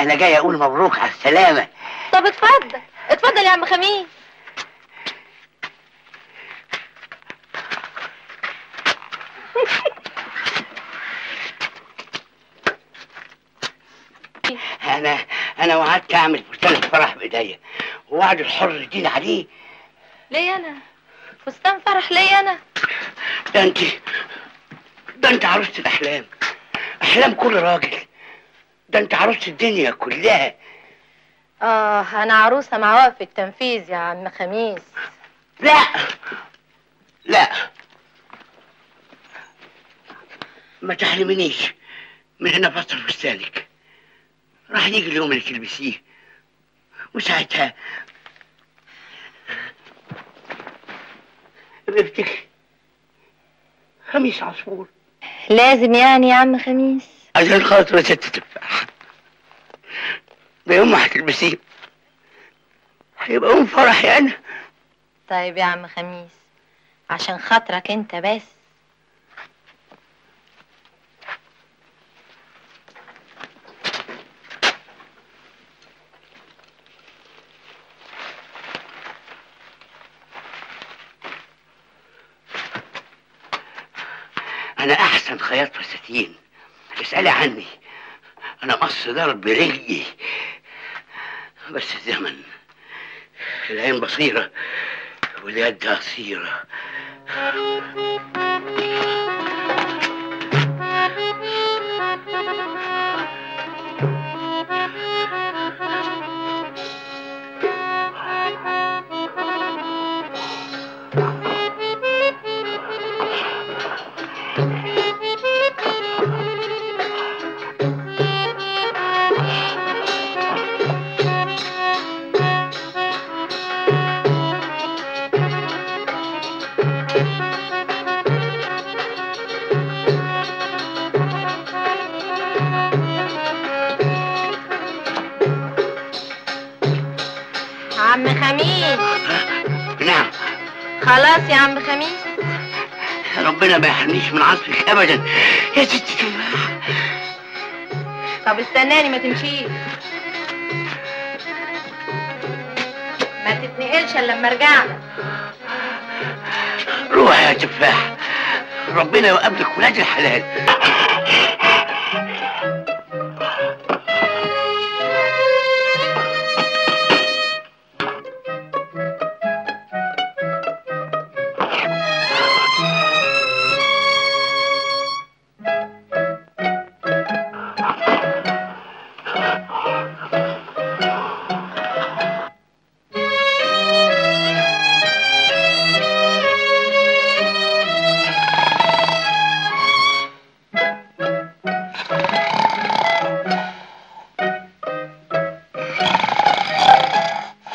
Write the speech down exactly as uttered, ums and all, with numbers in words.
انا جاي اقول مبروك على السلامه. طب اتفضل اتفضل يا عم خميس. انا انا وعدت اعمل فستان الفرح بايديا، ووعد الحر يدين عليه. ليه انا؟ فستان فرح ليه انا؟ ده انت ده انت عروسه الاحلام، احلام كل راجل. ده انت عروسه الدنيا كلها. اه انا عروسه مع وقف التنفيذ يا عم خميس. لا لا، ما تحرمنيش من هنا فصل فستانك. راح يجي اليوم اللي تلبسيه، وساعتها بفتكر خميس عصفور. لازم يعني يا عم خميس؟ عشان خاطر ست تفاح. ده يوم ما هتلبسيه هيبقى يوم فرحي انا. طيب يا عم خميس عشان خاطرك انت بس. انا احسن خياط فساتين، اسألي عني. انا قص ضرب برجلي، بس الزمن العين بصيرة واليد قصيرة. عم خميس. نعم. خلاص يا عم خميس. ربنا ما يحرمنيش من عطفك ابدا يا ست تفاح. طب استناني ما تمشيش، ما تتنقلش الا لما ارجع لك. روح يا تفاح، ربنا يقابلك ولاد الحلال.